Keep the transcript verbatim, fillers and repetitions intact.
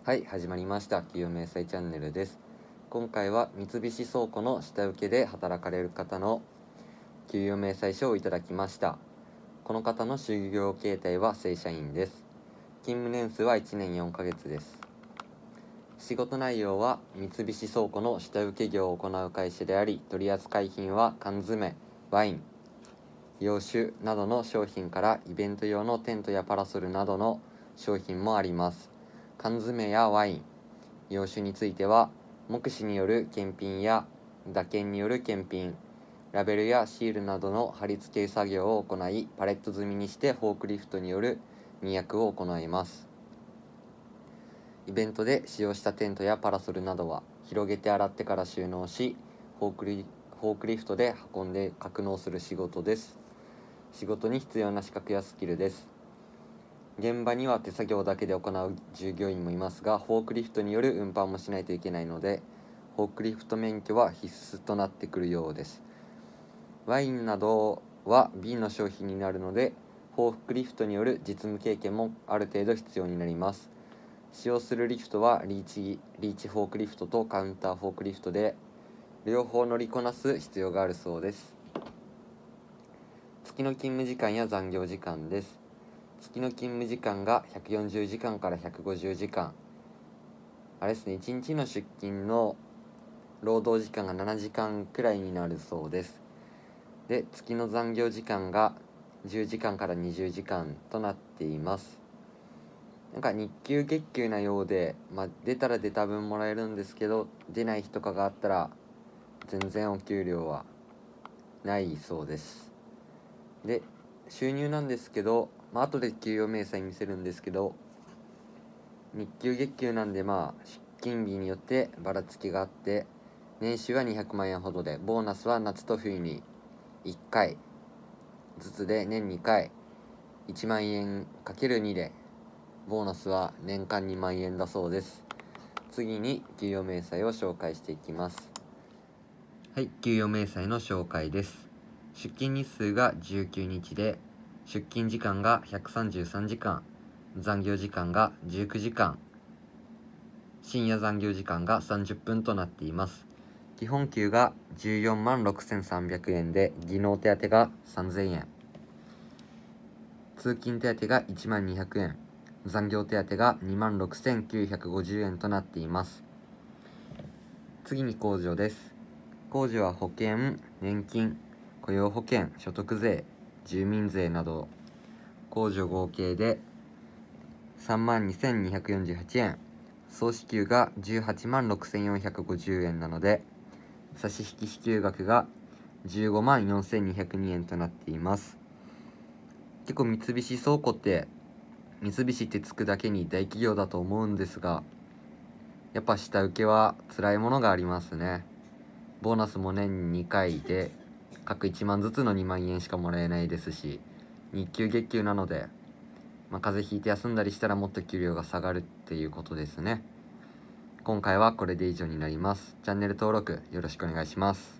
はい、始まりました。給与明細チャンネルです。今回は三菱倉庫の下請けで働かれる方の給与明細書をいただきました。この方の就業形態は正社員です。勤務年数はいちねんよんかげつです。仕事内容は三菱倉庫の下請け業を行う会社であり、取扱品は缶詰、ワイン、洋酒などの商品からイベント用のテントやパラソルなどの商品もあります。缶詰やワイン、洋酒については目視による検品や打検による検品、ラベルやシールなどの貼り付け作業を行い、パレット積みにしてフォークリフトによる荷役を行います。イベントで使用したテントやパラソルなどは広げて洗ってから収納し、フォークリ、フォークリフトで運んで格納する仕事です。仕事に必要な資格やスキルです。現場には手作業だけで行う従業員もいますが、フォークリフトによる運搬もしないといけないので、フォークリフト免許は必須となってくるようです。ワインなどは瓶の商品になるので、フォークリフトによる実務経験もある程度必要になります。使用するリフトはリーチ、リーチフォークリフトとカウンターフォークリフトで、両方乗りこなす必要があるそうです。月の勤務時間や残業時間です。月の勤務時間がひゃくよんじゅうじかんからひゃくごじゅうじかん。あれですね、いちにちの出勤の労働時間がななじかんくらいになるそうです。で、月の残業時間がじゅうじかんからにじゅうじかんとなっています。なんか日給月給なようで、まあ、出たら出た分もらえるんですけど、出ない日とかがあったら全然お給料はないそうです。で、収入なんですけど、まあ後で給与明細見せるんですけど、日給月給なんで、まあ出勤日によってばらつきがあって、年収はにひゃくまんえんほどで、ボーナスは夏と冬にいっかいずつで年にかい、いちまんえんかけるにでボーナスは年間にまんえんだそうです。次に給与明細を紹介していきます。はい、給与明細の紹介です。出勤日数がじゅうくにちで、出勤時間がひゃくさんじゅうさんじかん、残業時間がじゅうくじかん、深夜残業時間がさんじゅっぷんとなっています。基本給がじゅうよんまんろくせんさんびゃくえんで、技能手当がさんぜんえん、通勤手当がいちまんにひゃくえん、残業手当がにまんろくせんきゅうひゃくごじゅうえんとなっています。次に控除です。控除は保険、年金、雇用保険、所得税、住民税など控除合計でさんまんにせんにひゃくよんじゅうはちえん、総支給がじゅうはちまんろくせんよんひゃくごじゅうえんなので、差し引き支給額がじゅうごまんよんせんにひゃくにえんとなっています。結構三菱倉庫って三菱ってつくだけに大企業だと思うんですが、やっぱ下請けは辛いものがありますね。ボーナスも年にかいで各いちまんずつのにまんえんしかもらえないですし、日給月給なので、まあ、風邪ひいて休んだりしたらもっと給料が下がるっていうことですね。今回はこれで以上になります。チャンネル登録よろしくお願いします。